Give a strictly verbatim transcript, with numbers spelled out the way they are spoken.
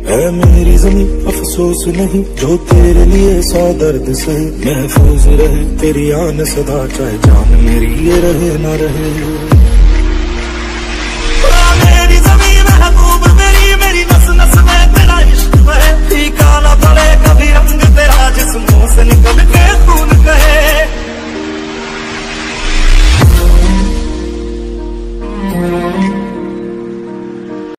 है मेरी ज़मीं अफसोस नहीं, जो तेरे लिए सौ दर्द से महफूज रहे। तेरी आन सदा चाहे जान मेरी ये रहे ना रहे।